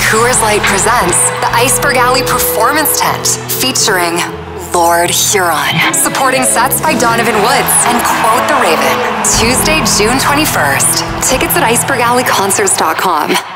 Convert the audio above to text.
Coors Light presents the Iceberg Alley Performance Tent featuring Lord Huron. Supporting sets by Donovan Woods and Quote the Raven. Tuesday, June 21st. Tickets at icebergalleyconcerts.com.